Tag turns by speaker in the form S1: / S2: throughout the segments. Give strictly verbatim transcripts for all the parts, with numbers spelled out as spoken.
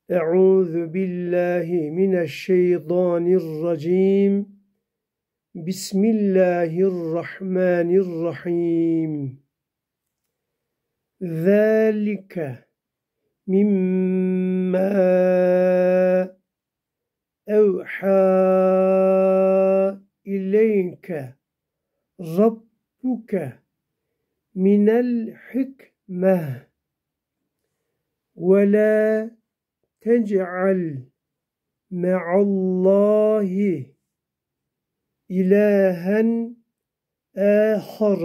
S1: أعوذ بالله من الشيطان الرجيم بسم الله الرحمن الرحيم ذلك مما أوحى إليك ربك من الحكمة ولا تجعل مع الله إلها آخر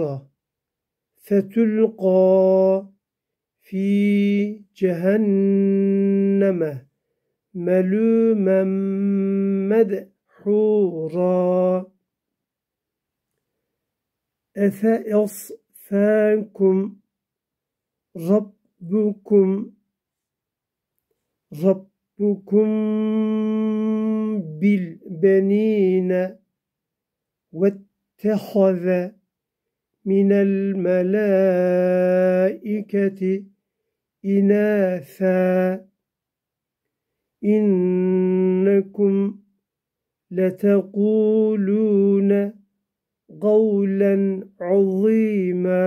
S1: فتلقى في جهنم ملوما مدحورا أفأصفاكم ربكم ربكم بالبنين واتخذ من الملائكة إناثا إنكم لتقولون قولا عظيما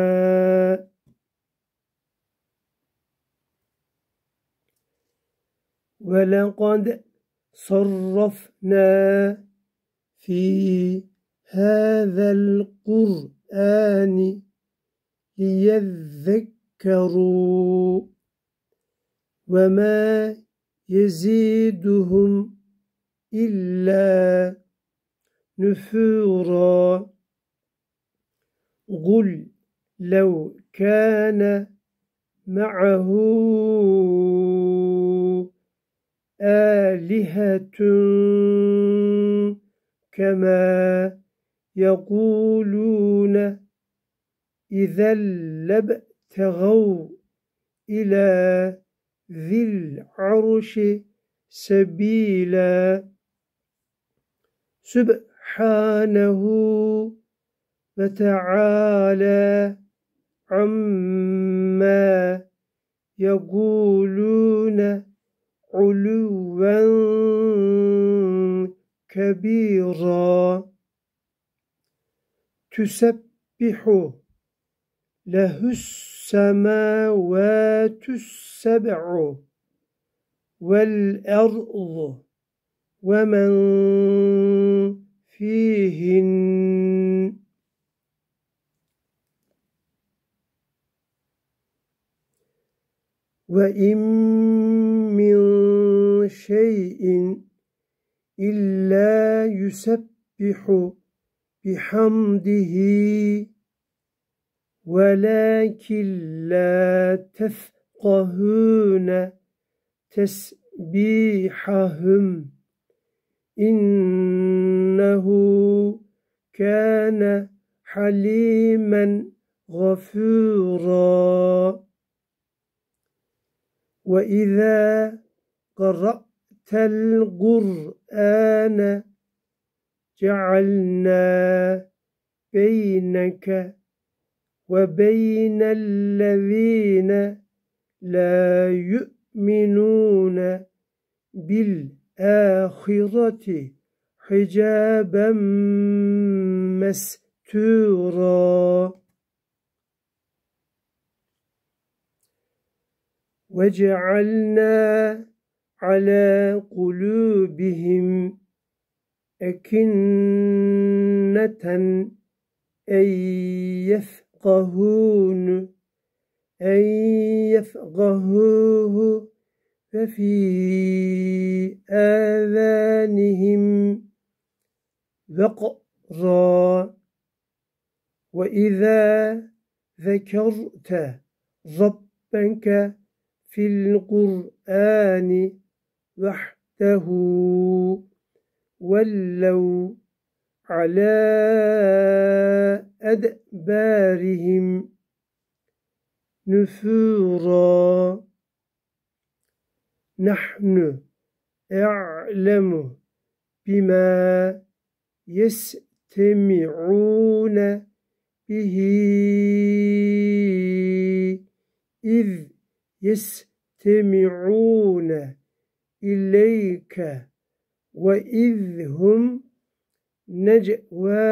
S1: ولقد صرفنا في هذا القرآن ليذكروا وما يزيدهم إلا نفورا قل لو كان معه آلهة كما يقولون إذا لابتغوا إلى ذي العرش سبيلا سبحانه وتعالى عما يقولون علوا كبيرا تسبح له السماوات السبع والأرض ومن فيهن وإن من شيء إلا يسبح بحمده ولكن لا تفقهون تسبيحهم إنه كان حليما غفورا وإذا قرأت القرآن جعلنا بينك وبين الذين لا يؤمنون بالآخرة حجابا مستورا وجعلنا على قلوبهم أكنة أن يفقهون أن يفقهوه ففي آذانهم وقرا وإذا ذكرت ربك في القرآن وحده ولوا على أدبارهم نفورا نحن أعلم بما يستمعون به إذ يستمعون إليك وإذ هم نجوى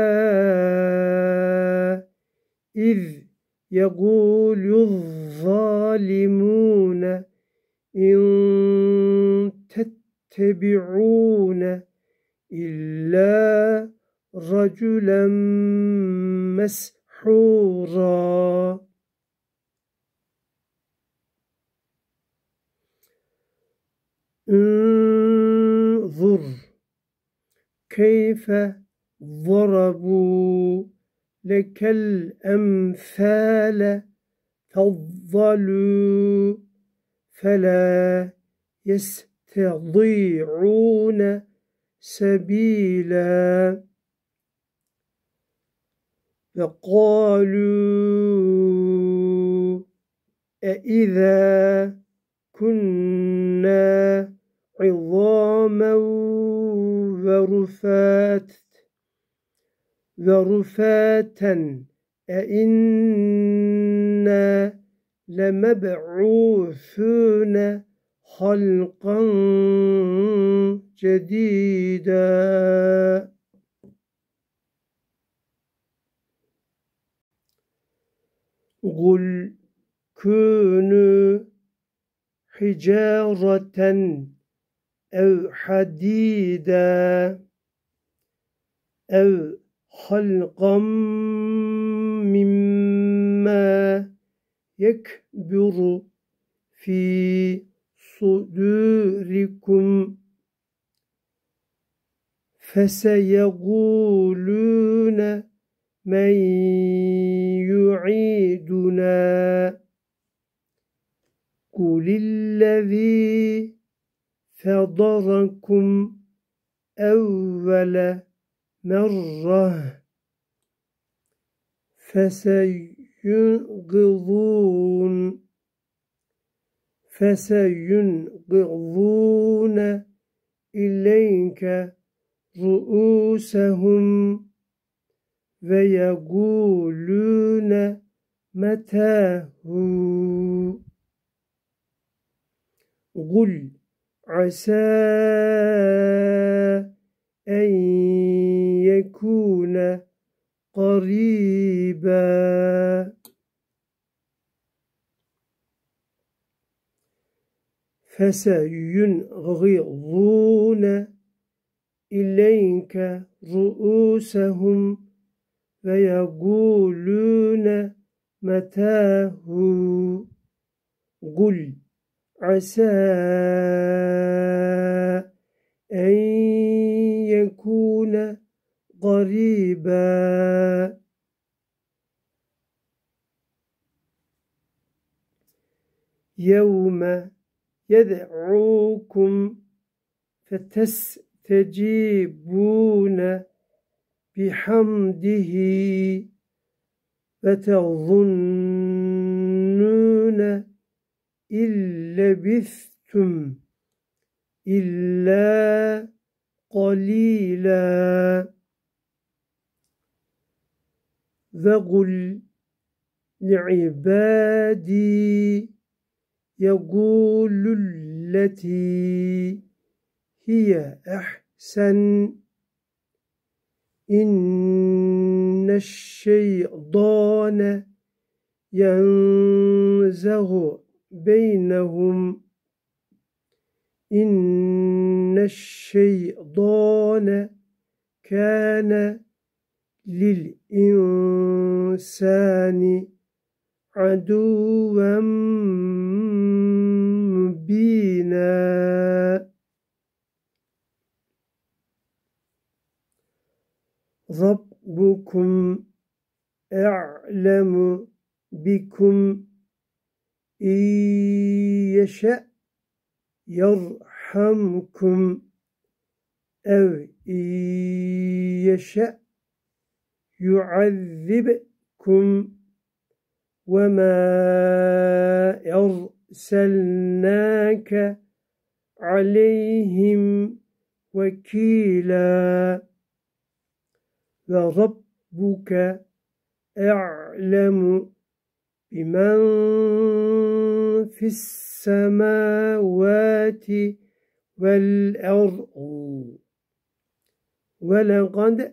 S1: إذ يقول الظالمون إن تتبعون إلا رجلا مسحورا. انظر كيف ضربوا لك الأمثال فضلوا فلا يستطيعون سبيلا فقالوا أإذا كنا عظاما ورفات ورفاتا أإنا لمبعوثون خلقا جديدا. قل كونوا حجارة أو حديدا أو خلقا مما يكبر في صدوركم فسيقولون من يعيدنا قل الذي فطركم أول مرة فسينغضون فسينغضون إليك رؤوسهم ويقولون متى هو قل عسى أن يكون قريبا. فسينغضون إليك رؤوسهم ويقولون متى هو قل عسى أن يكون قريبا. يوم يدعوكم فتستجيبون بحمده وتظنون إن لبثتم إلا قليلا. وقل لعبادي يقول التي هي أحسن إن الشيطان ينزغ بينهم إن الشيطان كان للإنسان عدوا مبينا. ربكم أعلم بكم إن يشأ يرحمكم أو إن يشأ يعذبكم وما أرسلناك عليهم وكيلا. وربك أعلم بمن في السماوات والأرض ولقد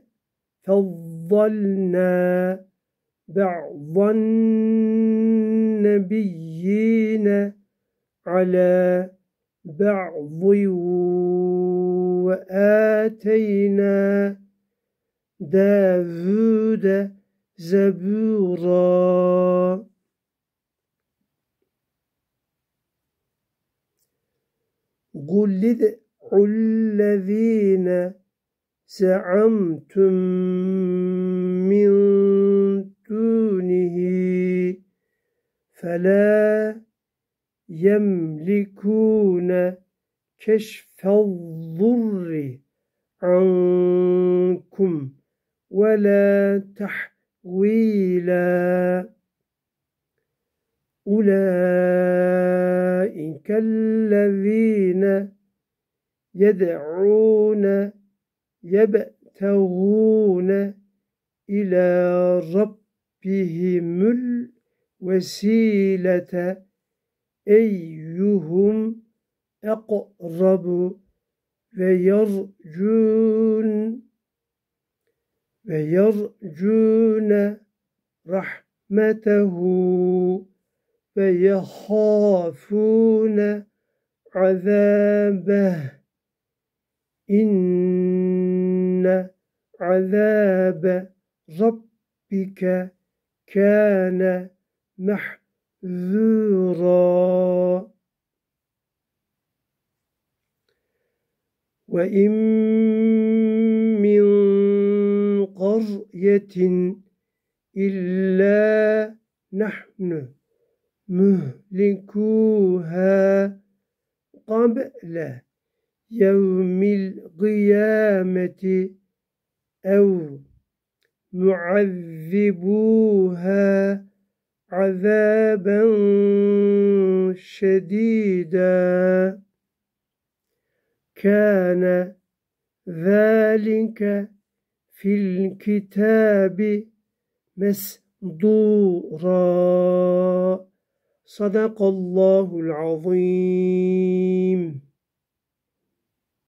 S1: فضلنا بعض النبيين على بعض وآتينا داود زبورا قل ادعوا الذين زعمتم من دونه فلا يملكون كشف الضر عنكم ولا تحويلا أولئك الذين يدعون يبتغون إلى ربهم الوسيلة أيهم أقرب ويرجون ويرجون رحمته ويخافون عذابه إن عذاب ربك كان محذورا وإن من قرية إلا نحن مهلكوها قبل يوم القيامة أو معذبوها عذابا شديدا كان ذلك في الكتاب مسطورا صدق الله العظيم.